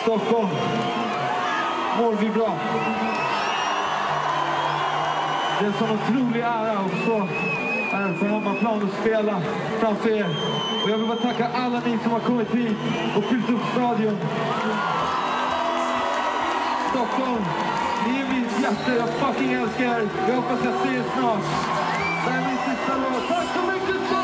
Stockholm. Mår vi bra? Det är en sån otrolig ära att stå här på hemmaplan och spela framför er. Och jag vill bara tacka alla ni som har kommit hit och fyllt upp stadion. Stockholm, ni är mitt hjärta. Jag fucking älskar er. Jag hoppas jag ser er snart. Det här är min sista låt. Tack så mycket!